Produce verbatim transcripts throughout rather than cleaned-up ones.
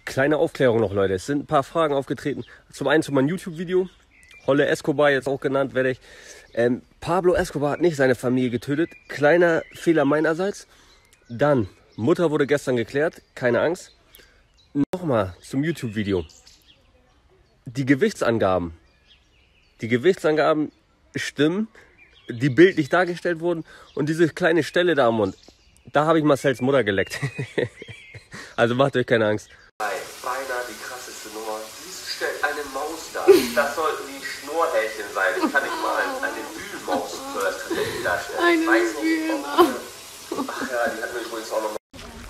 Kleine Aufklärung noch, Leute. Es sind ein paar Fragen aufgetreten. Zum einen zu meinem YouTube-Video. Holle Escobar, jetzt auch genannt werde ich. Ähm, Pablo Escobar hat nicht seine Familie getötet. Kleiner Fehler meinerseits. Dann, Mutter wurde gestern geklärt. Keine Angst. Nochmal zum YouTube-Video. Die Gewichtsangaben. Die Gewichtsangaben stimmen, die bildlich dargestellt wurden. Und diese kleine Stelle da am Mund, da habe ich Marcells Mutter geleckt. Also macht euch keine Angst. Beinahe die krasseste Nummer. Dies stellt eine Maus dar. Das sollten die Schnurrhälchen sein. Ich kann nicht mal eine Wühlmaus soll das tatsächlich darstellen. Eine ich weiß nicht, Wühlmaus. Ach ja, die hatten wir übrigens auch noch mal.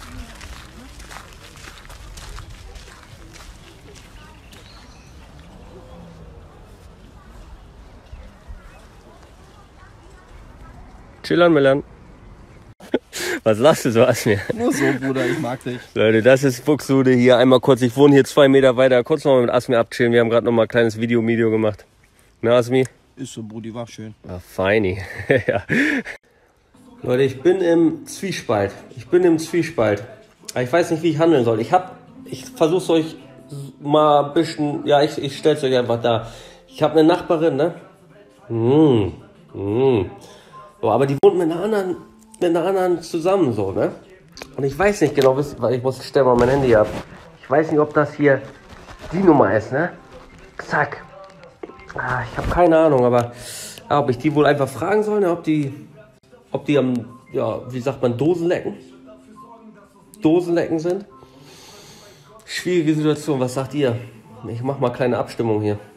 Chillern, Millern. Was lachst du so an mir? Nur so, Bruder, ich mag dich. Leute, das ist Buxtehude hier. Einmal kurz, ich wohne hier zwei Meter weiter. Kurz noch mal mit Asmi abchillen. Wir haben gerade noch mal ein kleines Video, Video gemacht. Na, Asmi? Ist so, Brudi, war schön. Ah, feini. Ja. Leute, ich bin im Zwiespalt. Ich bin im Zwiespalt. Ich weiß nicht, wie ich handeln soll. Ich hab, ich versuch's euch mal ein bisschen, ja, ich, ich stell's euch einfach da. Ich habe eine Nachbarin, ne? Mmh. Mmh. So, aber die wohnt mit einer anderen, mit einer anderen zusammen, so, ne? Und ich weiß nicht genau, weil ich muss, stell mal mein Handy ab. Ich weiß nicht, ob das hier die Nummer ist, ne? Zack. Ah, ich habe keine Ahnung, aber ja, ob ich die wohl einfach fragen soll, ne? ob die, ob die am, ja, wie sagt man, Dosenlecken? Dosenlecken sind? Schwierige Situation, was sagt ihr? Ich mach mal eine kleine Abstimmung hier.